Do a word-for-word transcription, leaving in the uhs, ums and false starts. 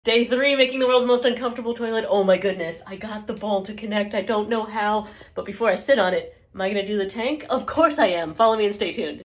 Day three, making the world's most uncomfortable toilet. Oh my goodness, I got the ball to connect. I don't know how, but before I sit on it, am I gonna do the tank? Of course I am. Follow me and stay tuned.